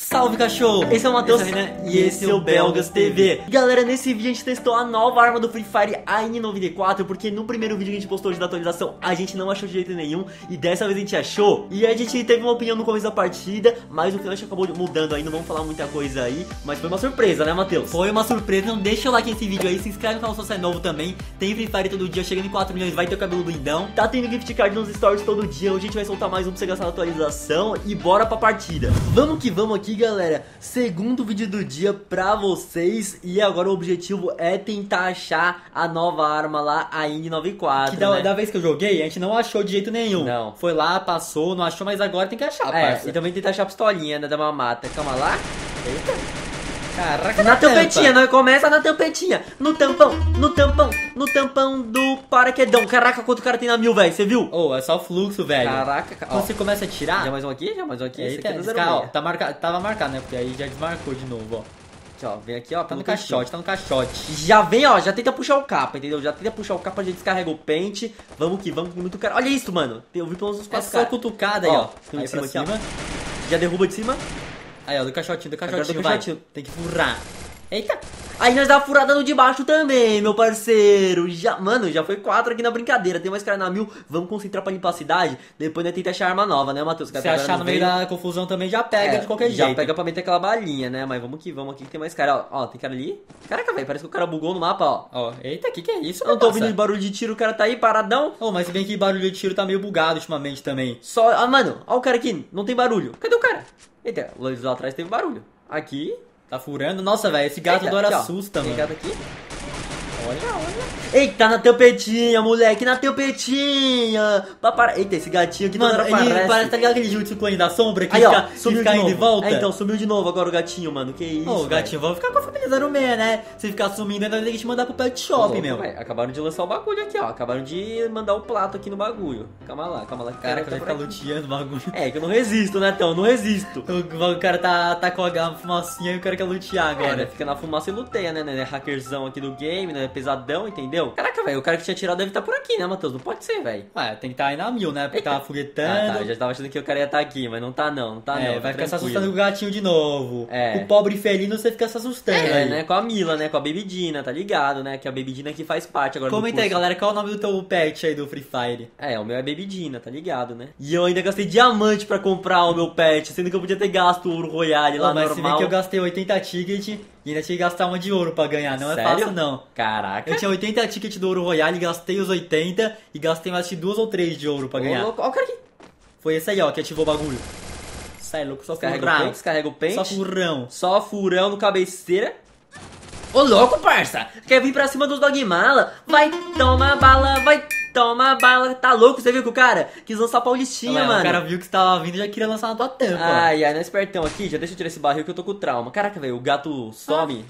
Salve, cachorro! Esse é o Matheus e esse é o Belgas TV. Galera, nesse vídeo a gente testou a nova arma do Free Fire, a N94, porque no primeiro vídeo que a gente postou hoje da atualização a gente não achou de jeito nenhum, e dessa vez a gente achou. E a gente teve uma opinião no começo da partida, mas o Clash acabou mudando aí, não vamos falar muita coisa aí, mas foi uma surpresa, né, Matheus? Foi uma surpresa, não deixa o like nesse vídeo aí, se inscreve no canal se você é novo também. Tem Free Fire todo dia, chegando em 4 milhões, vai ter o cabelo lindão. Tá tendo gift card nos stories todo dia, hoje a gente vai soltar mais um pra você gastar na atualização, e bora pra partida. Vamos que vamos aqui, galera. Segundo vídeo do dia pra vocês. E agora o objetivo é tentar achar a nova arma lá, a N94, Que né? da vez que eu joguei, a gente não achou de jeito nenhum. Não. Foi lá, passou, não achou, mas agora tem que achar, É, parça. e também tentar achar a pistolinha, né, da mamata. Calma lá. Eita. Caraca, Na tampetinha, não começa na tampetinha. No tampão, no tampão, no tampão do paraquedão. Caraca, quanto cara tem na 1000, velho, você viu? Oh, é só fluxo, velho. Caraca, Quando você começa a tirar... Já mais um aqui, já mais um aqui. Esse Eita, aqui é do esse cara, ó, 06. tá marcado, tava marcado, né? Porque aí já desmarcou de novo, ó. Aqui, ó, vem aqui, ó. Tá no caixote, tá no caixote. Já vem, ó, já tenta puxar o capa, entendeu? Já tenta puxar o capa, a gente descarrega o pente. Vamos que vamos, com muito cara. Olha isso, mano. Eu vi pelo menos uns É 4 só cutucada aí, ó. Tem Aí de cima pra aqui, cima. ó. Já derruba de cima. Aí, ó, do caixotinho, Agora do vai. caixotinho. Tem que furrar. Eita! Aí nós dá a furada no de baixo também, meu parceiro. Mano, já foi 4 aqui na brincadeira. Tem mais cara na 1000. Vamos concentrar pra limpar a cidade. Depois nós tenta achar arma nova, né, Matheus? Se achar no meio da confusão também já pega de qualquer jeito. Já pega pra meter aquela balinha, né? Mas vamos aqui que tem mais cara. Ó, tem cara ali. Caraca, velho, parece que o cara bugou no mapa, ó. Ó, eita, que é isso? Eu não tô ouvindo barulho de tiro, o cara tá aí paradão. Oh, mas se bem que barulho de tiro tá meio bugado ultimamente também. Só, mano, ó o cara aqui, não tem barulho. Cadê o cara? Eita, lá atrás teve barulho. Aqui. Tá furando? Nossa, velho, esse gato Eita, agora aqui, ó. assusta, Tem mano. gato aqui. Olha. Eita, na tampetinha, moleque, na tampetinha. Eita, esse gatinho aqui Mano, toda hora ele aparece. parece, tá ligado aquele Jutsu Clone da sombra que Aí, ó, fica sumiu de indo novo. e volta? É, então, sumiu de novo agora o gatinho, mano. Que isso, Ô, gatinho, vamos ficar com a família 06, né? Se ficar sumindo, ainda tem que te mandar pro pet shop, meu. Véio. Acabaram de lançar o bagulho aqui, ó. Acabaram de mandar o plato aqui no bagulho. Calma lá. Cara, que vai ficar luteando o bagulho. É, que eu não resisto, né, Tão? Não resisto. O cara tá com a fumacinha e o cara quer lutear agora. Né? Fica na fumaça e luteia, né? É hackerzão aqui do game, né? Pesadão, entendeu? Caraca, velho, o cara que tinha tirado deve estar por aqui, né, Matheus? Não pode ser, velho. Ué, tem que estar aí na 1000, né? Porque tava foguetando. Eu já tava achando que o cara ia estar aqui, mas não tá não, não. Vai ficar se assustando com o gatinho de novo. É. O pobre felino você fica se assustando. É, né? Com a Mila, né? Com a Baby Dina, tá ligado, né? Que a Baby Dina aqui faz parte agora Comenta aí, galera, qual é o nome do teu pet aí do Free Fire? É, o meu é Baby Dina, tá ligado, né? E eu ainda gastei diamante pra comprar o meu pet, sendo que eu podia ter gasto o Ouro Royale lá mas normal. se vê que eu gastei 80 tickets e ainda tinha que gastar uma de ouro pra ganhar, não Sério? é fácil não. Caraca. Eu tinha 80 tickets do Ouro Royale, gastei os 80 e gastei mais de 2 ou 3 de ouro pra ganhar. Ó o cara aqui. Foi esse aí, ó, que ativou o bagulho. Sai louco, só furrão. Descarrega o pente. Só furrão. Só furão no cabeceira. Ô louco, parça! Quer vir pra cima dos dogmala? Vai, toma bala, vai, toma bala. Tá louco? Você viu que o cara quis lançar Paulistinha, mano? O cara viu que você tava vindo e já queria lançar na tua tampa. Ai, não é espertão aqui. Já deixa eu tirar esse barril que eu tô com trauma. Caraca, velho, o gato some.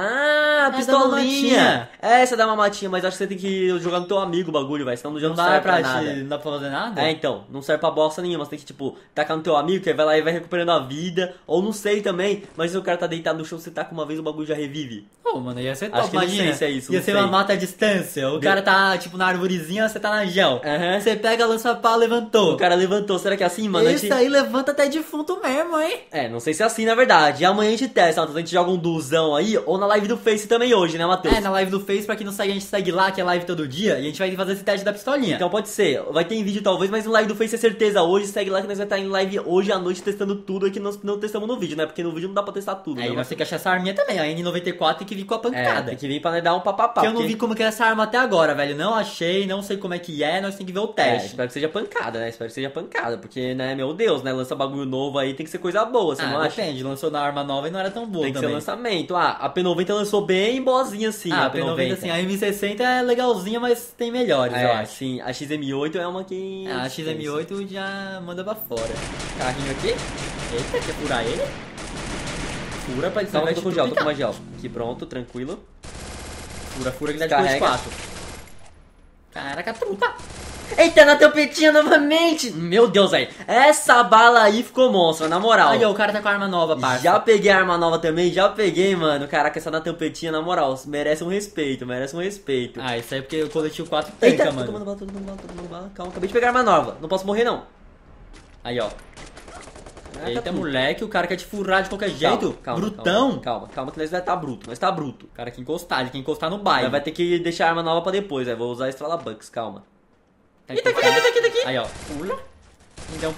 Pistolinha. Essa dá uma matinha, mas acho que você tem que jogar no teu amigo o bagulho, velho. Senão já não serve pra nada. Não dá pra fazer nada? É, então, não serve pra bosta nenhuma. Você tem que, tipo, tacar no teu amigo, que aí vai lá e vai recuperando a vida. Ou não sei também, mas se o cara tá deitado no chão, você taca uma vez, o bagulho já revive. Pô, mano, ia ser top, Acho que imagina. não sei se é isso, Ia não ser sei. uma mata à distância. O cara tá, tipo, na arvorezinha, você tá na gel. Você pega, lança pau, levantou. O cara levantou. Será que é assim, mano? Isso aí levanta até defunto mesmo, hein? É, não sei se é assim, na verdade. E amanhã a gente testa, Matheus. A gente joga um duzão aí, ou na live do Face também hoje, né, Matheus? É, na live do Face, pra quem não segue, a gente segue lá, que é live todo dia, e a gente vai fazer esse teste da pistolinha. Então pode ser. Vai ter em vídeo talvez, mas no live do Face é certeza hoje. Segue lá que nós vamos estar em live hoje à noite testando tudo aí que nós não testamos no vídeo, né? Porque no vídeo não dá pra testar tudo, Aí né? nós temos que achar essa arminha também, a N94 tem que vir com a pancada. Tem que vir pra nós dar um papapá. Que eu não vi como que é essa arma até agora, velho. Não achei, não sei como é que é, nós temos que ver o teste. Espero que seja pancada, né? Espero que seja pancada. Porque, né, meu Deus, né? Lança bagulho novo aí, tem que ser coisa boa, você não acha? Depende, lançou na arma nova e não era tão boa Tem que também. ser lançamento. A P90 lançou bem boazinha assim, a P90 assim, a M60 é legalzinha, mas tem melhores, eu acho. Sim, a XM8 é uma que... A XM8 já manda pra fora. Carrinho aqui. Eita, quer furar ele? Fura pra ele Calma, tô com gel, tô com mais gel. Aqui, pronto, tranquilo. Fura que dá de 4. Caraca, truta! Eita, na tampetinha novamente! Meu Deus, velho. Essa bala aí ficou monstro, na moral. Aí, ó, o cara tá com a arma nova, parça. Já peguei a arma nova também, já peguei, mano. Caraca, essa na tampetinha, na moral, merece um respeito, merece um respeito. Ah, isso aí é porque o coletivo 4 Eita, tanca, mano. todo mundo bala, todo mundo bala, todo mundo bala. Calma, acabei de pegar arma nova. Não posso morrer, não. Aí, ó. Eita, moleque, o cara quer te furar de qualquer jeito. Brutão. Calma, que nós vai tá bruto. Nós tá bruto. O cara quer encostar, ele quer encostar no baile. Vai ter que deixar a arma nova pra depois, vou usar Estrela Bucks, calma. Eita, aqui. Aí, ó. Pula. Então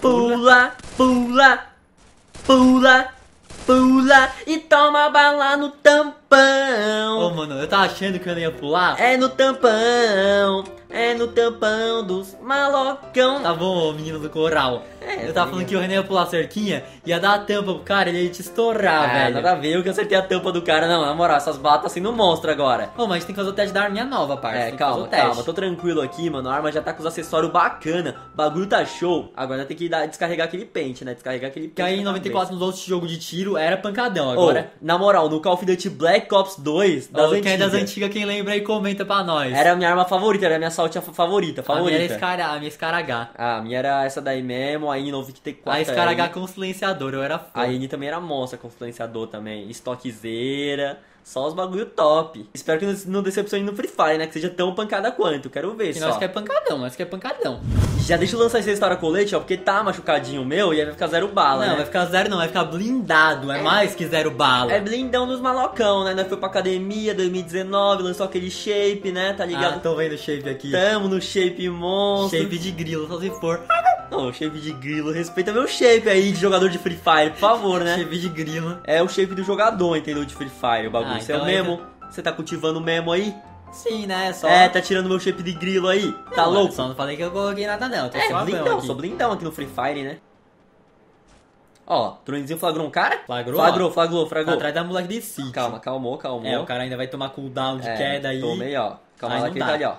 Pula e toma bala no tampão. Ô, mano, eu tava achando que eu não ia pular. É no tampão dos malocão. Tá bom, menino do coral. Eu tava falando que o Renan ia pular a cerquinha, ia dar a tampa pro cara, ele ia te estourar, velho. Nada a ver, eu que acertei a tampa do cara. Não, na moral, essas balas tá sendo monstro agora. Ô, mas a gente tem que fazer o teste da arminha nova, parça. Calma, tô tranquilo aqui, mano. A arma já tá com os acessórios bacana. O bagulho tá show. Agora tem que descarregar aquele pente, né? Que aí em 94 nos outros jogos de tiro era pancadão, agora... Na moral, no Call of Duty Black Ops 2, quem é das antigas, quem lembra aí, comenta pra nós. Era a minha arma favorita, era a minha assault favorita. A minha era a minha Scar H. A minha era essa daí mesmo, aí em 94. A Scar H com silenciador, eu era fã. A N também era monstra com silenciador também. Estoquezeira. Só os bagulho top. Espero que não decepcione no Free Fire, né? Que seja tão pancada quanto. Quero ver só. Nós que é pancadão. Já deixa eu lançar esse restaura colete, ó. Porque tá machucadinho o meu e aí vai ficar 0 bala, Não, né? vai ficar 0 não. Vai ficar blindado. É mais que 0 bala. É blindão dos malocão, né? Nós foi pra academia 2019, lançou aquele shape, né? Tá ligado? Tô vendo o shape aqui. Tamo no shape monstro. Shape de grilo, só se for. Não, shape de grilo. Respeita meu shape aí de jogador de Free Fire, por favor, né? Shape de grilo. É o shape do jogador, entendeu? De Free Fire, o bagulho. Você é o memo? Você tá cultivando o memo aí? Sim, né? Só... tá tirando meu shape de grilo aí? Tá louco? Só não falei que eu coloquei nada não. Tô sou blindão aqui no Free Fire, né? Ó, Tronezinho flagrou um cara? Flagrou. Flagrou. Tá atrás da moleque de City. Calmou. O cara ainda vai tomar cooldown de queda aí. Tomei, ó. Calma lá que ele tá ali, ó.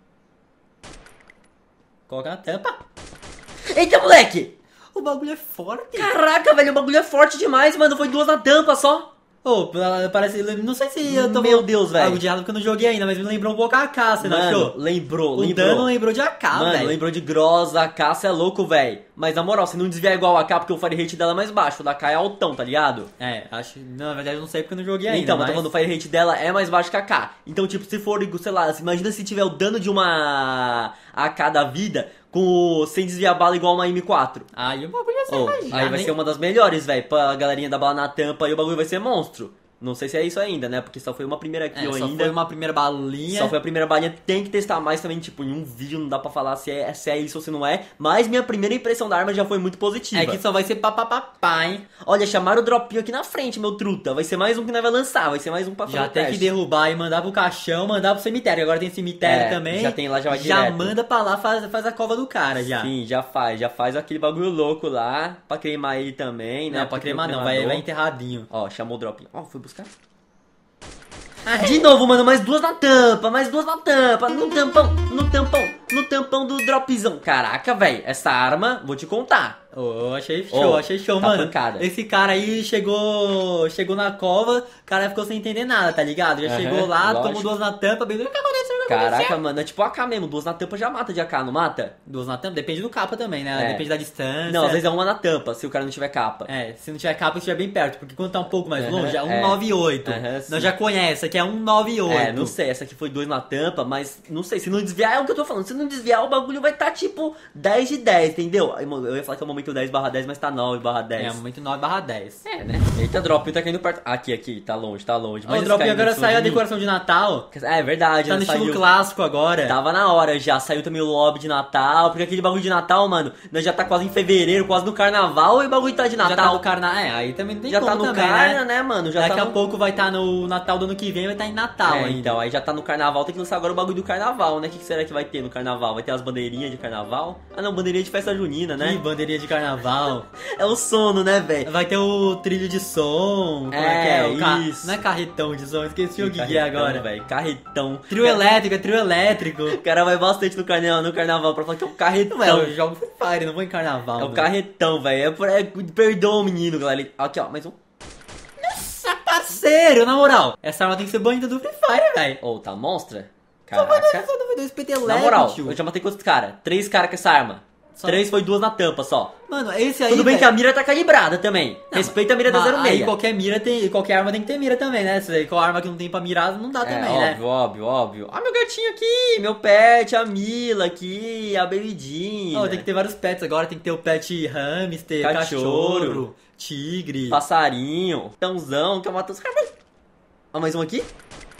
Coloca na tampa. Eita, moleque! O bagulho é forte. Caraca, velho, o bagulho é forte demais, mano. Foi 2 na tampa só. Parece... Não sei se eu tô... Meu Deus, velho. Algo de errado porque eu não joguei ainda, mas me lembrou um pouco a AK, você não achou? Lembrou. O dano lembrou de AK, velho. Mano, lembrou de Groza, AK, cê é louco, velho. Mas na moral, se não desviar igual a AK, porque o fire rate dela é mais baixo, o da AK é altão, tá ligado? Acho... Não, na verdade eu não sei porque eu não joguei ainda, Então, mas tô falando, o fire rate dela é mais baixo que a AK. Então, tipo, se for, sei lá, imagina se tiver o dano de uma AK da vida... sem desviar bala igual uma M4. Aí o bagulho vai ser aí vai ser uma das melhores, velho. Pra galerinha da bala na tampa e o bagulho vai ser monstro. Não sei se é isso ainda, né? Porque só foi uma primeira kill ainda. Só foi uma primeira balinha. Só foi a primeira balinha. Tem que testar mais também, tipo, em um vídeo não dá pra falar se é isso ou se não é. Mas minha primeira impressão da arma já foi muito positiva. É que só vai ser papapá, hein? Olha, chamaram o dropinho aqui na frente, meu truta. Vai ser mais um que nós vai lançar. Vai ser mais um pra fazer Já tem que derrubar e mandar pro caixão, mandar pro cemitério. Agora tem cemitério também. Já tem lá, já vai Já direto. manda pra lá, faz a cova do cara já. Sim, já faz aquele bagulho louco lá. Pra queimar ele também, né? Não, pra queimar não, vai enterradinho. Ó, chamou o dropinho. Ó, foi buscar. De novo, mano, mais 2 na tampa, no tampão do dropzão. Caraca, velho, essa arma, vou te contar. Achei show, tá mano. Pancada. Esse cara aí chegou na cova, o cara ficou sem entender nada, tá ligado? Já chegou lá, tomou 2 na tampa, bem, o que aconteceu? Caraca, mano, é tipo AK mesmo, 2 na tampa já mata de AK, não mata? 2 na tampa, depende do capa também, né? Depende da distância. Não, às vezes é 1 na tampa, se o cara não tiver capa. Se não tiver capa, estiver bem perto, porque quando tá um pouco mais longe, é 198. Nós já conhece, aqui é 198. Não sei, essa aqui foi 2 na tampa, mas não sei, se não desviar, é o que eu tô falando, se não desviar, o bagulho vai tá tipo 10 de 10, entendeu? Eu ia falar que é o momento 10/10, mas tá 9/10. É, momento 9/10. Né? Eita, drop tá caindo perto. Aqui, tá longe. Mas o drop agora saiu a decoração de Natal. É verdade, tá no estilo clássico agora. Tava na hora já, saiu também o lobby de Natal, porque aquele bagulho de Natal, mano, nós já tá quase em fevereiro, quase no carnaval, e o bagulho tá de Natal. Já tá no carnaval, aí também não tem já tá no também, carna, né, mano? Daqui a pouco vai tá no Natal do ano que vem, vai tá em Natal ainda. Então, aí já tá no carnaval, tem que lançar agora o bagulho do carnaval, né? O que será que vai ter no carnaval? Vai ter as bandeirinhas de carnaval? Ah não, bandeirinha de festa junina, né? Que bandeirinha de carnaval. É o sono, né, velho? Vai ter o trilho de som. Isso. Não é carretão de som, esqueci o que é agora. Velho, carretão. Trio elétrico. O cara vai bastante no carnaval pra falar que é um carretão. Eu jogo Free Fire, não vou em carnaval. É o carretão, velho. Perdoa o menino, galera. Aqui, ó, mais um. Nossa, parceiro, na moral. Essa arma tem que ser banida do Free Fire, velho. Tá monstra? Caraca. Só 2 PT elétrico. Na moral, eu já matei quantos caras? 3 caras com essa arma. Só- 3 foi 2 na tampa só. Mano, esse aí. Tudo bem velho, que a mira tá calibrada também. Respeita a mira da mas 06. aí qualquer mira tem. Qualquer arma tem que ter mira também, né? Se qual arma que não tem pra mirar, não dá também, né? Óbvio. Ah, meu gatinho aqui, meu pet, a Mila aqui, a bebidinha. Ó, tem que ter vários pets agora, tem que ter o pet hamster, cachorro, tigre. Passarinho, tãozão, que eu mato os caras. Ó, mais um aqui.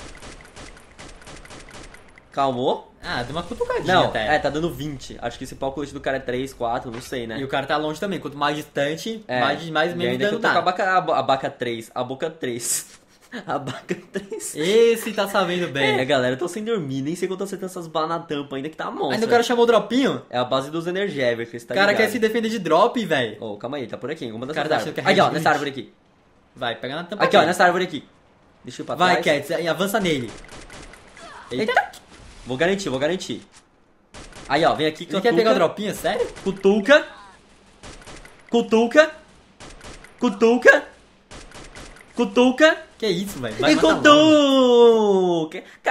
Calmou. Ah, deu uma cutucadinha Não, até. tá dando 20. Acho que esse pau colete do cara é 3, 4, não sei, né? E o cara tá longe também. Quanto mais distante, É, mais e menos ainda que dano eu tô com dá. a baca 3, a boca 3. A baca 3. Esse tá sabendo bem. É, galera, eu tô sem dormir, nem sei quando eu tô acertando essas balas na tampa ainda que tá monstro. Ainda o cara chamou o dropinho. É a base dos Energévicos, tá O cara ligado? quer se defender de drop, velho. Ô, calma aí, tá por aqui, alguma das O cara tá árvores. achando que é Aqui, ó, Red nessa Glitch. árvore aqui. Vai, pega na tampa Aqui, ó, dele. nessa árvore aqui. Deixa eu ir pra Vai, trás. Cats, avança nele. Eita. Vou garantir. Aí, ó, vem aqui, Ele quer pegar o dropinho, sério? Cutuca. Que isso, velho? Vai E matar logo.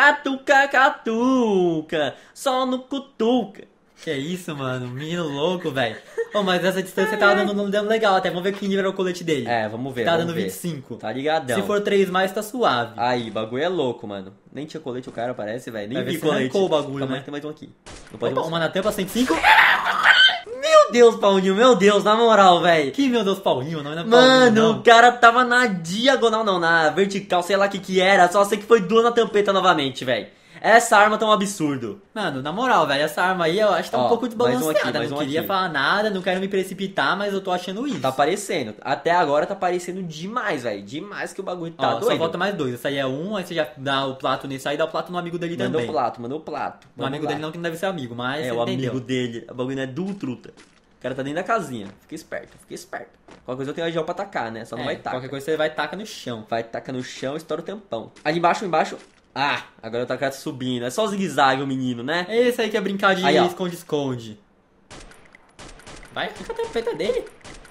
Catuca. Só no cutuca. Que isso, mano? Menino louco, velho. Ô, mas essa distância tá dando um dano legal até. Vamos ver que nível é o colete dele. É, vamos ver. Tá vamos dando ver. 25. Tá ligadão. Se for 3 mais, tá suave. Aí, bagulho é louco, mano. Nem tinha colete o cara, parece, velho. Nem Vai ver vi se colete. arrancou o bagulho, Calma aí, né? tem mais um aqui. Não pode Opa, mostrar. uma na tampa, 105. Meu Deus, Paulinho, meu Deus, na moral, velho. Que, meu Deus, Paulinho, não é Paulinho, Mano, não. o cara tava na diagonal, não, na vertical, sei lá o que era. Só sei que foi 2 na tampeta novamente, velho. Essa arma tá um absurdo. Mano, na moral, velho, essa arma aí eu acho que tá Ó, um pouco mais um aqui, desbalanceada. mais Não um queria aqui. falar nada, não quero me precipitar, mas eu tô achando isso. Tá aparecendo. Até agora tá aparecendo demais, velho. Demais que o bagulho tá Ó, doido. só falta mais 2. Essa aí é um, aí você já dá o plato nesse aí e dá o plato no amigo dele Mandou também. o plato, mandou o plato. No amigo dele não, que não deve ser amigo, mas É, você o entendeu. amigo dele. O bagulho não é do truta. O cara tá dentro da casinha. Fica esperto. Qualquer coisa eu tenho a gel pra atacar, né? Só não vai tacar. Qualquer coisa você vai tacar no chão. Vai tacar no chão, estoura o tampão. Ali embaixo. Ah, agora tá subindo. É só o zigue-zague o menino, né? Esse aí que é brincar de Aí, ó. esconde-esconde. Vai, fica a tampeta dele.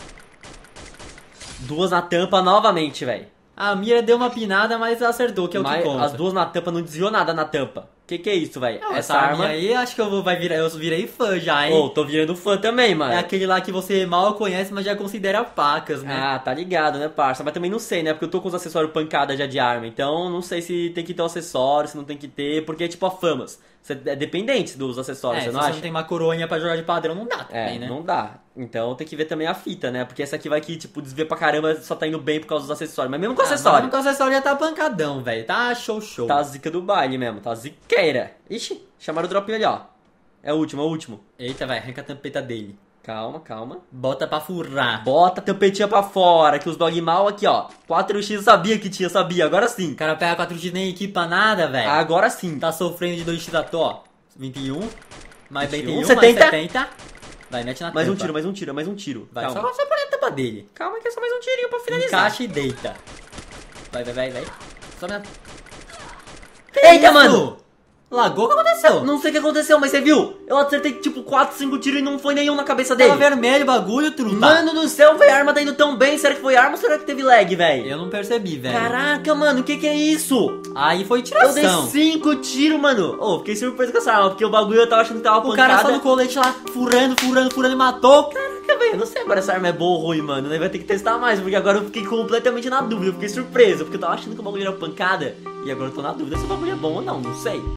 2 na tampa novamente, velho. A mira deu uma pinada, mas acertou, que é o que Mas conta. as 2 na tampa não desviou nada na tampa. Que é isso, velho? Não, essa arma aí, acho que eu virei fã já, hein? Ô, tô virando fã também, mano. É aquele lá que você mal conhece, mas já considera pacas, né? Ah, tá ligado, né, parça? Mas também não sei, né? Porque eu tô com os acessórios pancada já de arma. Então, não sei se tem que ter um acessório, se não tem que ter. Porque é tipo a famas. Você é dependente dos acessórios, se você não você acha? não tem uma coroinha pra jogar de padrão, não dá também, né? Não dá. Então tem que ver também a fita, né? Porque essa aqui vai que, tipo, desvia pra caramba, só tá indo bem por causa dos acessórios. Mas mesmo com acessório, Mas com o acessório já tá pancadão, velho. Tá show. tá a zica do baile mesmo, tá a ziqueira. Ixi, chamaram o dropinho ali, ó. É o último. Eita, vai, arranca a tampeta dele. Calma. Bota pra furrar. Bota a tampetinha pra fora, que os dog mal aqui, ó. 4x eu sabia que tinha, agora sim. O cara pega 4x nem equipa nada, velho. Agora sim. Tá sofrendo de 2x à toa. 21. Mais 21, 21, 70. mais 70. Vai, mete na Mais um tampa. mais um tiro. Vai, Calma. só por a tampa dele. Calma que é só mais um tirinho pra finalizar. Encaixa e deita. Vai. Só na... Eita, isso? mano! Lagou? O que aconteceu? Não sei o que aconteceu, mas você viu? Eu acertei tipo 4, 5 tiros e não foi nenhum na cabeça Tava dele. vermelho o bagulho, truta. Mano do céu, velho, a arma tá indo tão bem. Será que foi arma ou será que teve lag, velho? Eu não percebi, velho. Caraca, mano, o que é isso? Aí foi Eu tiração. dei 5 tiros, mano. Ô, fiquei surpreso com essa arma, porque o bagulho eu tava achando que tava O pancada. cara só no colete lá, furando e matou. Caraca, velho, eu não sei agora se essa arma é boa ou ruim, mano. Vai ter que testar mais, porque agora eu fiquei completamente na dúvida. Eu fiquei surpreso, porque eu tava achando que o bagulho era pancada. E agora eu tô na dúvida se o bagulho é bom ou não sei.